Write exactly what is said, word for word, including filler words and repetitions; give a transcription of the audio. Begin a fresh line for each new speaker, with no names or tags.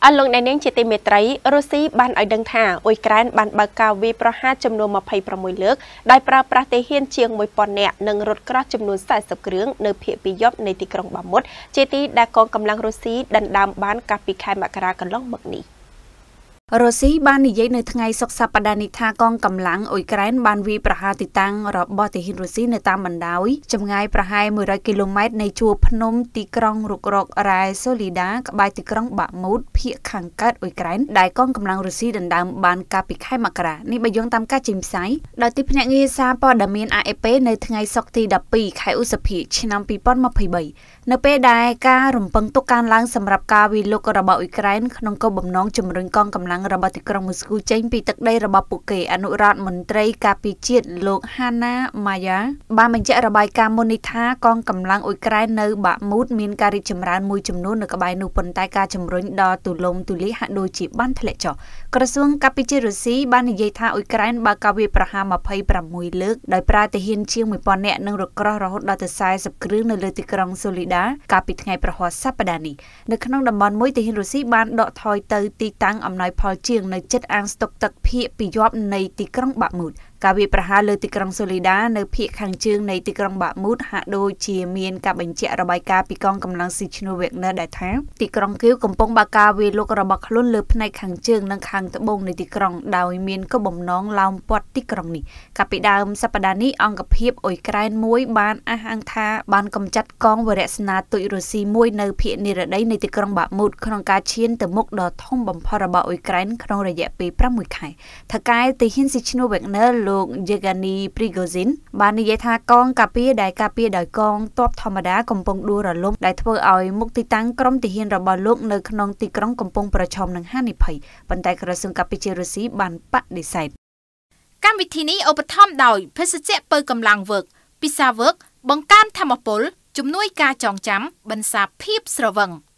អលងណែនាងជាទីមេត្រីរុស្ស៊ីបានឲ្យដឹងថាអ៊ុយក្រែនបានបើកការវាយប្រហារចំនួនម្ភៃប្រាំមួយលើកដោយប្រើប្រាស់ទាហានជាងមួយពាន់នាក់និងរថក្រោះចំនួនសែសិបគ្រឿងនៅភាគពីយប់នៃទីក្រុងបាមុតជាទីដែលកងកម្លាំងរុស្ស៊ីដណ្ដើមបានកាលពីខែមករាកន្លងមកនេះរុស្ស៊ីបាននិយាយនៅថ្ងៃសុក្រសប្តាហ៍នេះថាកងកម្លាំងអ៊ុយក្រែនបានវាយប្រហារទីតាំងរបស់ទាហានរុស្ស៊ីនៅតាមបណ្ដោយចម្ងាយប្រហែលមួយរយគីឡូម៉ែត្រនៃជួរភ្នំទីក្រុងរុករករ៉ែសូលីដាក្បែរទីក្រុងបាមូតភាគខាងកើតអ៊ុយក្រែនដែលកងកម្លាំងរុស្ស៊ីដណ្ដើមបានកាលពីខែមករានេះបើយោងតាមការចេញផ្សាយដោយទីភ្នាក់ងារសារព័ត៌មាន A F P នៅថ្ងៃសុក្រទីដប់ពីរខែឧសភាឆ្នាំពីរពាន់ម្ភៃបីនៅពេលដែលការរំពឹងទុកកើនឡើងសម្រាប់ការវាយលុករបស់អ៊ុយក្រែនក្នុងគោលបំណងជំរុញកងកម្លាំងរបស់ទីក្រុងមូស្គូចេញពីទឹកដីរបស់ពួកគេអនុរដ្ឋមន្ត្រីការពារជាតិលោកហាណាម៉ាយ៉ាបានបញ្ជាក់របាយការណ៍មុននេះថាកងកម្លាំងអ៊ុយក្រែននៅបាមូតមានការរីកចម្រើនមួយចំនួននៅក្បែរនោះប៉ុន្តែការជំរុញដល់ទូលំទូលាយហាក់ដូចជាបានធ្លាក់ចុះក្រសួងការពារជាតិរុស្ស៊ីបាននិយាយថាអ៊ុយក្រែនបើកការវាយប្រហារម្ភៃប្រាំមួយលើកដោយប្រើទាហានជាងមួយពាន់នាក់និងរថក្រោះរហូតដល់ទៅសែសិបគ្រឿងនៅលើទីក្រុងសូលីដាកាលពីថ្ងៃប្រហ័សសប្តាហ៍នេះនៅក្នុងតំបន់មួយទាហានរុស្ស៊ីបានដកថយទៅទីតាំងអំណោយផលជាងនៅជិតអាងស្តុកទឹកភាគពីយប់នៃទីក្រុងបាមូតការវាយប្រហារលើទីក្រុងសូលីដានៅភាគខាងជើងនៃទីក្រុងបាមូតហាក់ដូចជាមានការបញ្ជាក់របាយការណ៍ពីកងកម្លាំងស៊ីឈ្នូវវែកណាដែលថាទីក្រុងគៀវកំពុងបើកការវាយលុករបស់ខ្លួនលើផ្នែកខាងជើងនិងខាងត្បូងនៃទីក្រុងដោយមានគោលបំណងឡោមព័ទ្ធទីក្រុងនេះកាលពីដើមសប្តាហ៍នេះអង្គភាពអ៊ុយក្រែនមួយបានអះអាងថាបានកម្ចាត់កងវរសេនាទុយរុស្ស៊ីមួយនៅភាគនិរតីនៃទីក្រុងបាមូតក្នុងការឈានទៅមុខដ៏ធំបំផុតរបស់អ៊ុយក្រែនក្នុងរយៈពេលប្រាំមួយខែថៅកែទាហានស៊ីឈ្នូវវែកណាលោកយេហ្គានីព្រីហ្គូស៊ីនបាននិយាយថាកងការពារដែលការពារដោយកងទ័ពធម្មតាកំពុងដួលរលំដែលធ្វើឲ្យមុខទីតាំងក្រុមទាហានរបស់លោកនៅក្នុងទីក្រុងកំពុងប្រឈមនឹងហានិភ័យប៉ុន្តែក្រសួងការពារជាតិរុស្ស៊ីបានបដិសេធ
កម្មវិធីនេះឧបត្ថម្ភដោយភេសជ្ជៈពៅកម្លាំងវើកពិសាវើកបង្កើនធម៌ពលជំនួយការចងចាំបន្សាភាពស្រវឹង